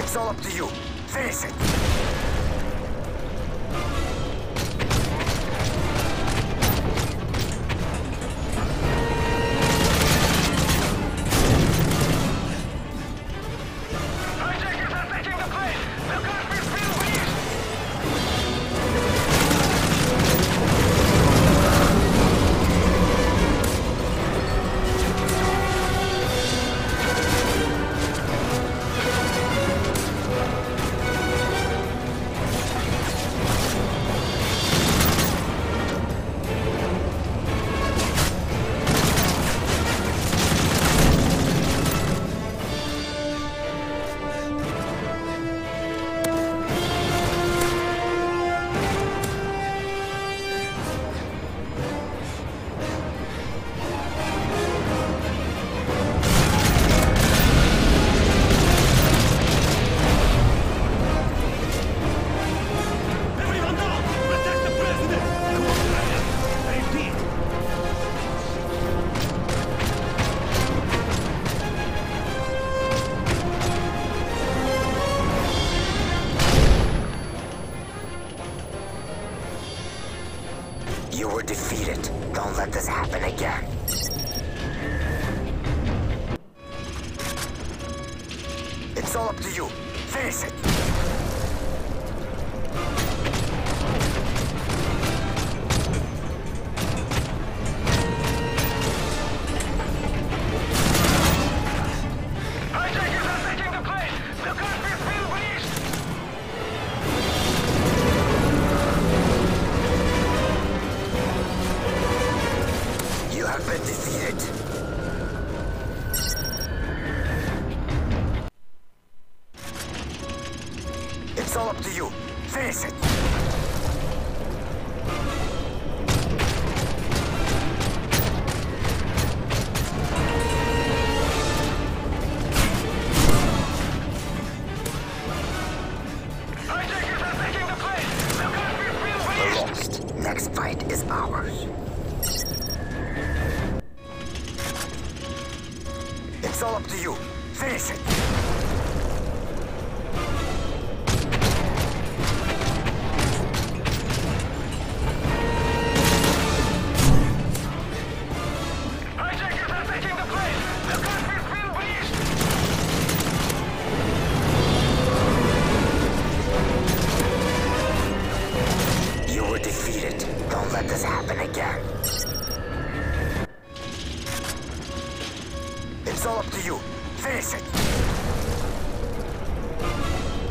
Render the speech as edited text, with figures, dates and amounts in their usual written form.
It's all up to you. Finish it. Hijackers are taking the place! The cockpit field leaves! Everyone down! Protect the president! Come on, Ryan. I repeat. You were defeated. Don't let this happen again. It's all up to you. Finish it. Hijackers are taking the place! The cockpit field leaves! You have been defeated. It's all up to you. Finish it. Hijackers are taking the place! The cockpit field We're leaves! lost. Next fight is ours. It's all up to you. Finish it. Hijackers are taking the place! The cockpit field leaves! You were defeated. Don't let this happen again. It's all up to you. Finish it.